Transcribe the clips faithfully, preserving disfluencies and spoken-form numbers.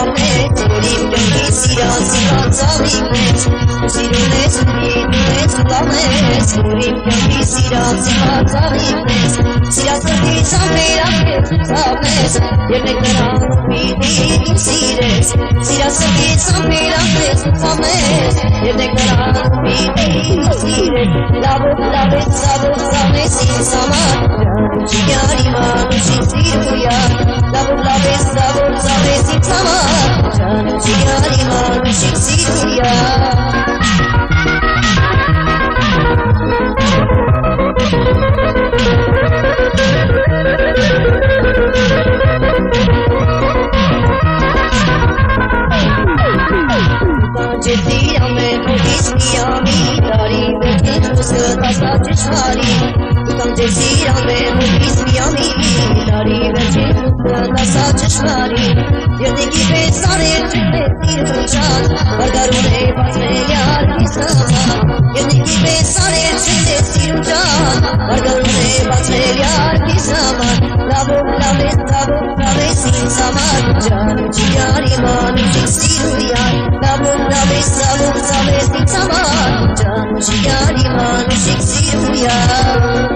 լավնեց Որիմ կյանքի սիրած սիրած ալիքնեց Սիրունեց ունիտնեց ու լավնեց Որիմ կյանքի սիրած սիրած ալիքնեց Սիրած սրտից ամբերակեց ու ծավնեց Երնեք նրան պիտի դու սիրես Սիրած սրտից ամբերակեց ու ծավնեց Երնեք նրան պիտի դու սիրես Լավով լավեց ծավով ծավնեց ինձ համար Jigyar iman ushik siruyar Lavov lavez lavov zavez inz hamar Джан jigyar iman ushik siruyar Ջետիրամ է հոգիս միամի Տարի վերջին խոսքը տասա ճշմարի Կանք ջետիրամ է հոգիս միամի Տարի վերջին խոսքը տասա ճշմարի Երդիկի պես արել չպես իրում ճան Բարգարուն է բացնել յարկիս նման Երդիկի պես արել չպես իրում ճան Բարգարուն է բացնել յարկիս նման Լավով լավես լավով լավես ինձ համար Джан jigyar iman ushik siruyar Lavov lavez lavov zavez inz hamar Джан jigyar iman ushik siruyar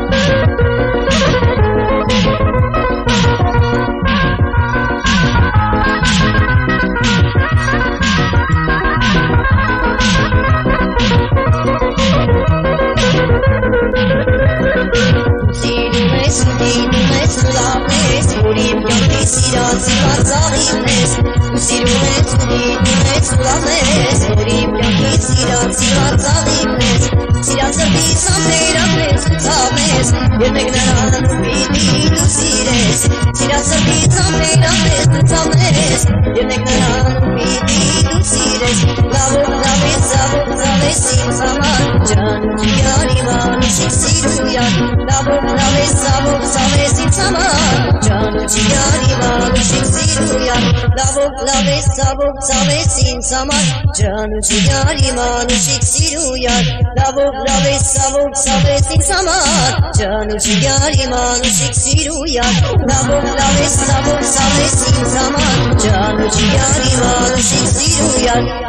Սիրունես ու դինունես ու լավնես Որիմ կյանքի սիրած սիրած ալիքնես Սիրունես ու դինունես ու լավնես Որիմ կյանքի սիրած սիրած ալիքնես Սիրած սրտից ամբերակնես ու ծավնես Երնեք նրան պիտի դու սիրես Սիրած սրտից ամբերակնես ու ծավնես Երնեք նրան պիտի դու սիրես Լավով լավեց լավով ծավես ինձ համար Джан jigyar iman ushik siruyar Lavov lavez lavov zavez inz hamar Джан jigyar iman ushik siruyar Lavov lavez lavov zavez inz hamar Джан jigyar iman ushik siruyar Lavov lavez lavov zavez inz hamar Джан jigyar iman ushik siruyar Lavov lavez lavov zavez inz hamar Джан jigyar iman ushik siruyar